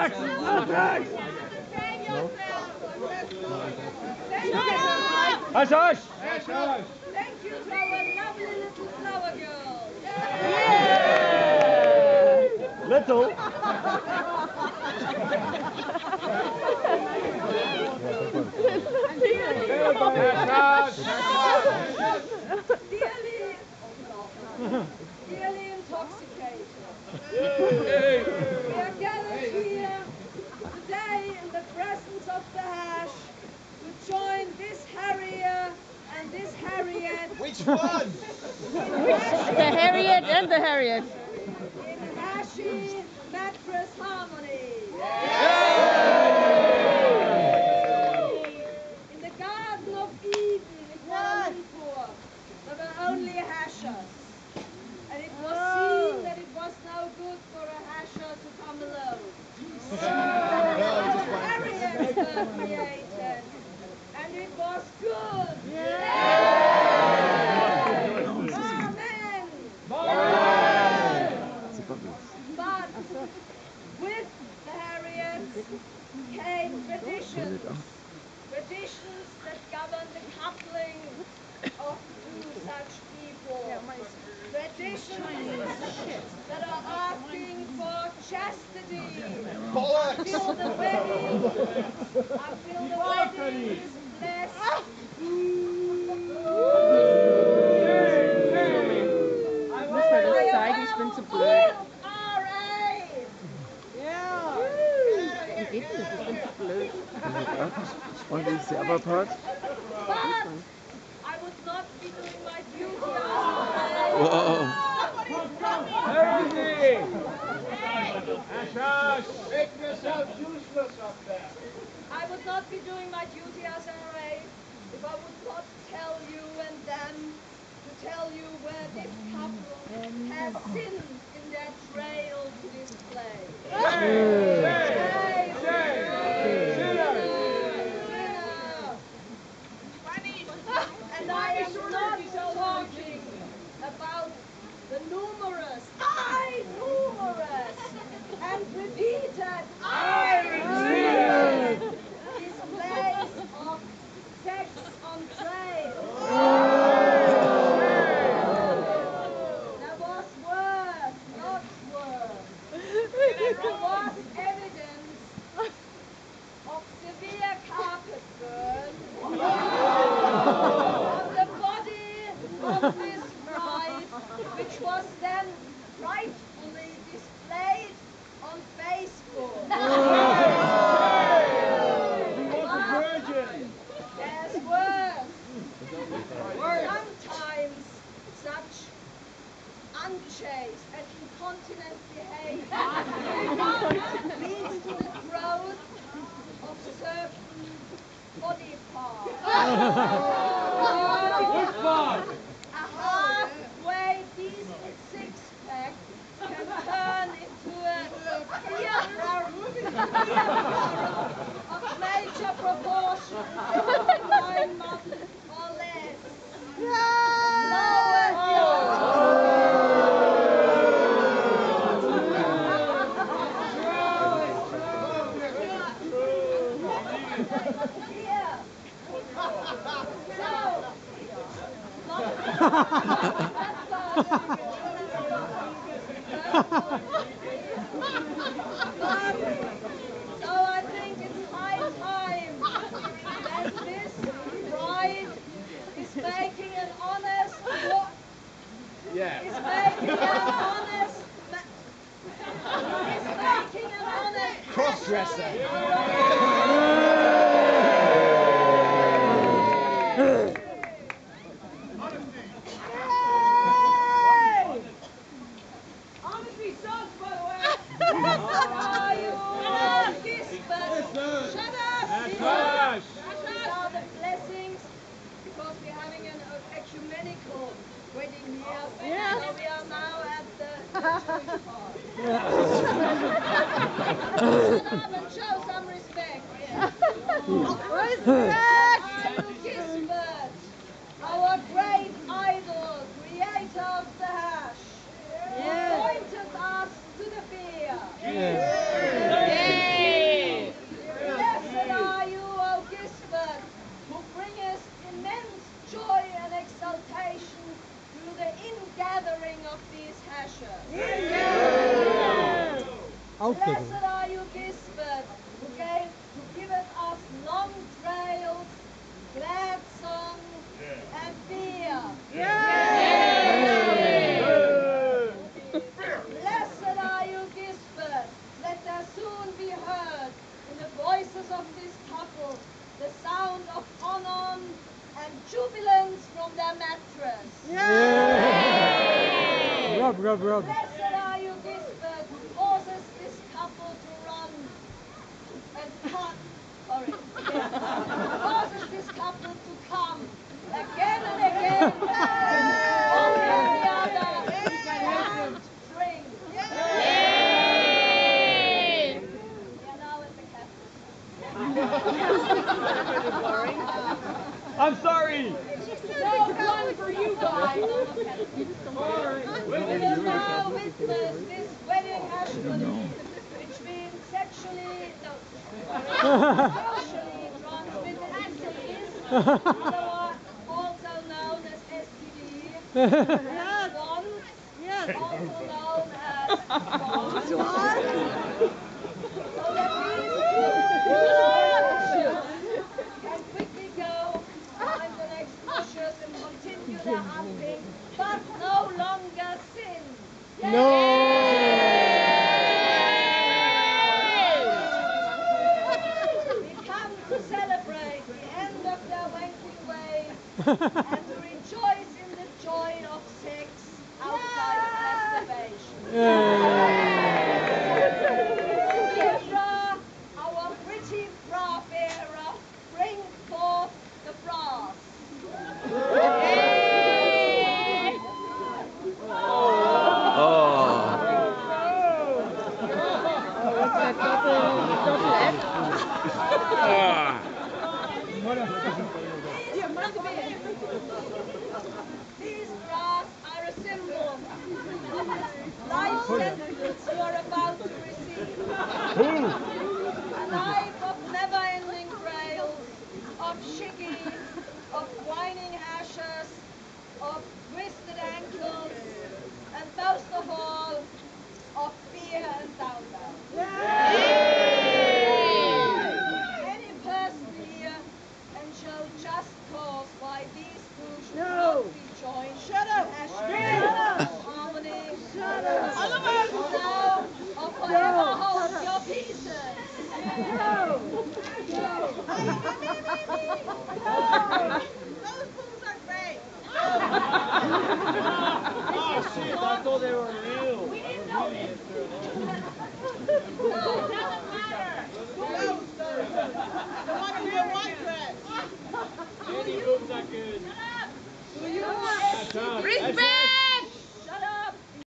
Hush, hush! Thank you to our lovely little flower girl. Little. Dearly intoxicated. We are gathered here today in the presence of the hash to join this Harrier and this Harriet. Which one? The Harriet and the Harriet. In Hashy Mattress Harmony. In the Garden of Eden, in Kuala Lumpur, there were only hashers. And it was seen that it was no good for a hasher to come alone. Harriets were created. And it was good. Amen. But with the Harriets came traditions. Traditions that govern the coupling of two such people. Traditions that are asking for chastity until the wedding is blessed. Muss man das zeigen? Ich bin zu blöd. Wie geht denn das? Ich bin zu blöd. Und wie ist der Upper Part? I would not be doing my duty as Wow. Make yourself useless up there. I would not be doing my duty as RA if I would not tell you and them to tell you where this couple has sinned in their trail to this place. And I am not talking about the numerous and repeated displays of sex on trail. There was worse, not worse. There was evidence of severe carpet burn on the body of this bride, which was then rightfully displayed on Facebook. There's worse. Sometimes such unchaste and incontinent behavior leads to the growth of certain body parts. A halfway decent six-pack can turn into a ear of major proportions in 9 months or less. So I think it's high time that this bride is making an honest Cross-dresser. Honesty sucks, by the way. Are you Gisbert? Shut up! These are the blessings, because we're having an ecumenical wedding here. Yeah. So we are now at the Jewish part. Shut up and show some respect. Are you Gisbert? Our great idol, creator of the hash. Pointed us to the beer. Blessed are you, Gisbert, who giveth us long trails, glad song, and beer. Blessed are you, Gisbert. Let there soon be heard in the voices of this couple the sound of onon and jubilance from their mattress. Rub. Blessed are you, Gisbert, who causes this couple to run and cut. Sorry. Causes this couple to come again and again, one after the other, and drink. We are now at the Catholic. I'm sorry. No one for you guys. We will now witness this wedding hashmony between sexually transmitted disease, also known as STD, and SWAN, also known as SWAN. So that these can quickly go find the next bushes and continue their hunting, but no longer sin. We come to celebrate the end of their wanking ways and to rejoice in the joy of sex outside of masturbation. Petra, our pretty bra bearer, bring forth the brass. These brass are a symbol of the life sentence you are about to receive.